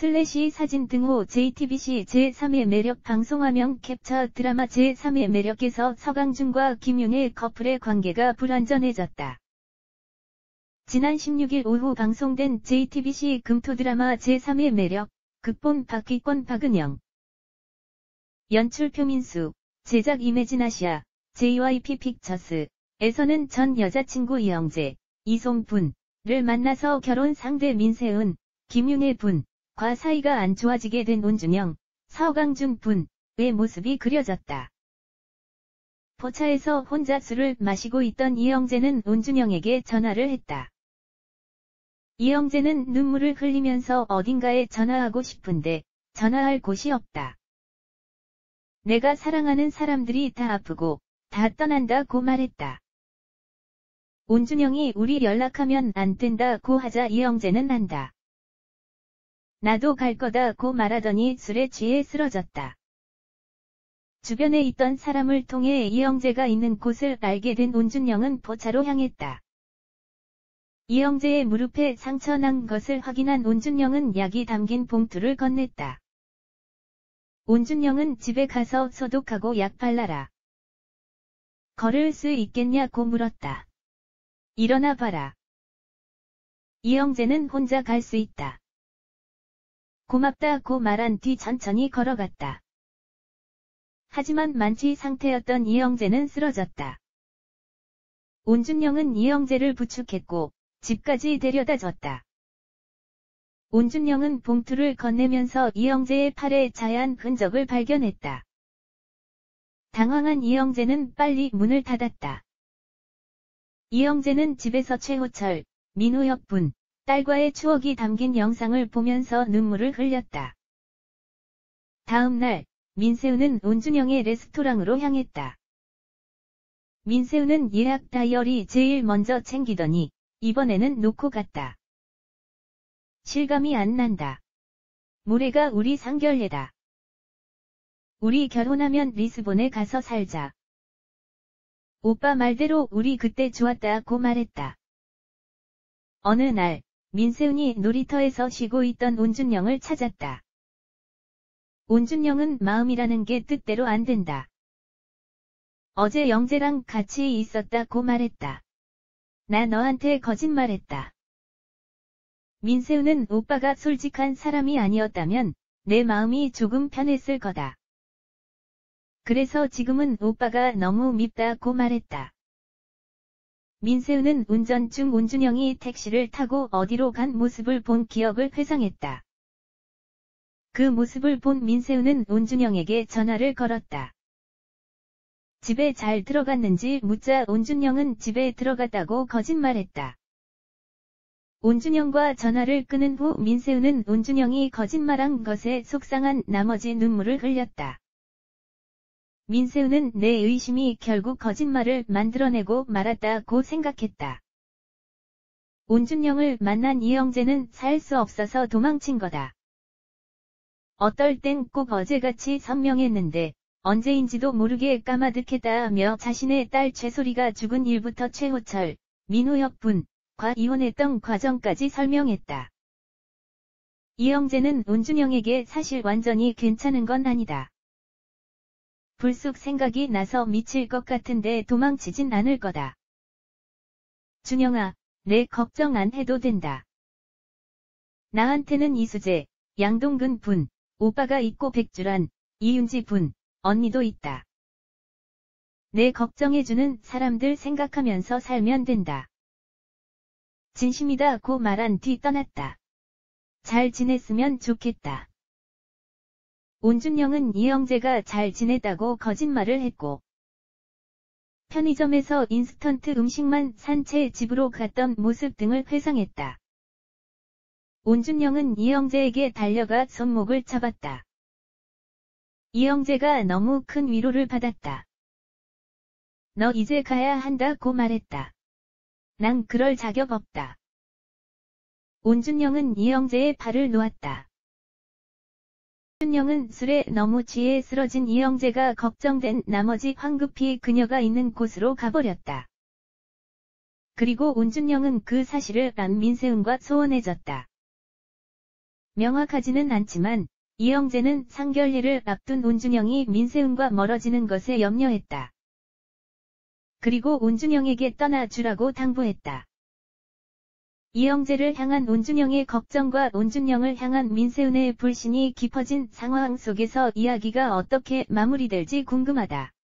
사진 등호 JTBC 제3의 매력 방송화면 캡처 드라마 제3의 매력에서 서강준과 김윤의 커플의 관계가 불완전해졌다. 지난 16일 오후 방송된 JTBC 금토 드라마 제3의 매력, 극본 박희권 박은영, 연출 표민수, 제작 이매진아시아, JYP 픽처스, 에서는 전 여자친구 이영재, 이솜분을 만나서 결혼 상대 민세은, 김윤의 과 사이가 안 좋아지게 된 온준영, 서강준 의 모습이 그려졌다. 포차에서 혼자 술을 마시고 있던 이영재는 온준영에게 전화를 했다. 이영재는 눈물을 흘리면서 어딘가에 전화하고 싶은데 전화할 곳이 없다. 내가 사랑하는 사람들이 다 아프고 다 떠난다고 말했다. 온준영이 우리 연락하면 안 된다고 하자 이영재는 안다. 나도 갈 거다고 말하더니 술에 취해 쓰러졌다. 주변에 있던 사람을 통해 이영재가 있는 곳을 알게 된 온준영은 포차로 향했다. 이영재의 무릎에 상처 난 것을 확인한 온준영은 약이 담긴 봉투를 건넸다. 온준영은 집에 가서 소독하고 약 발라라. 걸을 수 있겠냐고 물었다. 일어나 봐라. 이영재는 혼자 갈 수 있다. 고맙다고 말한 뒤 천천히 걸어갔다. 하지만 만취 상태였던 이영재는 쓰러졌다. 온준영은 이영재를 부축했고 집까지 데려다 줬다. 온준영은 봉투를 건네면서 이영재의 팔에 자얀 흔적을 발견했다. 당황한 이영재는 빨리 문을 닫았다. 이영재는 집에서 최호철, 민호혁 딸과의 추억이 담긴 영상을 보면서 눈물을 흘렸다. 다음 날, 민세우는 온준영의 레스토랑으로 향했다. 민세우는 예약 다이어리 제일 먼저 챙기더니 이번에는 놓고 갔다. 실감이 안 난다. 모레가 우리 상견례다. 우리 결혼하면 리스본에 가서 살자. 오빠 말대로 우리 그때 좋았다고 말했다. 어느 날, 민세훈이 놀이터에서 쉬고 있던 온준영을 찾았다. 온준영은 마음이라는 게 뜻대로 안 된다. 어제 영재랑 같이 있었다고 말했다. 나 너한테 거짓말했다. 민세훈은 오빠가 솔직한 사람이 아니었다면 내 마음이 조금 편했을 거다. 그래서 지금은 오빠가 너무 밉다고 말했다. 민세훈은 운전 중 온준영이 택시를 타고 어디로 간 모습을 본 기억을 회상했다. 그 모습을 본 민세훈은 온준영에게 전화를 걸었다. 집에 잘 들어갔는지 묻자 온준영은 집에 들어갔다고 거짓말했다. 온준영과 전화를 끊은 후 민세훈은 온준영이 거짓말한 것에 속상한 나머지 눈물을 흘렸다. 민세훈은 내 의심이 결국 거짓말을 만들어내고 말았다고 생각했다. 온준영을 만난 이영재는 살 수 없어서 도망친 거다. 어떨 땐 꼭 어제같이 선명했는데 언제인지도 모르게 까마득했다며 자신의 딸 최소리가 죽은 일부터 최호철, 민호혁 과 이혼했던 과정까지 설명했다. 이영재는 온준영에게 사실 완전히 괜찮은 건 아니다. 불쑥 생각이 나서 미칠 것 같은데 도망치진 않을 거다. 준영아, 내 걱정 안 해도 된다. 나한테는 이수재, 양동근 오빠가 있고 백주란, 이윤지 언니도 있다. 내 걱정해주는 사람들 생각하면서 살면 된다. 진심이다고 말한 뒤 떠났다. 잘 지냈으면 좋겠다. 온준영은 이영재가 잘 지냈다고 거짓말을 했고 편의점에서 인스턴트 음식만 산 채 집으로 갔던 모습 등을 회상했다. 온준영은 이영재에게 달려가 손목을 잡았다. 이영재가 너무 큰 위로를 받았다. 너 이제 가야 한다고 말했다. 난 그럴 자격 없다. 온준영은 이영재의 팔을 놓았다. 온준영은 술에 너무 취해 쓰러진 이영재가 걱정된 나머지 황급히 그녀가 있는 곳으로 가버렸다. 그리고 온준영은 그 사실을 안 민세훈과 소원해졌다. 명확하지는 않지만 이영재는 상견례를 앞둔 온준영이 민세훈과 멀어지는 것에 염려했다. 그리고 온준영에게 떠나주라고 당부했다. 이영재를 향한 온준영의 걱정과 온준영을 향한 민세훈의 불신이 깊어진 상황 속에서 이야기가 어떻게 마무리될지 궁금하다.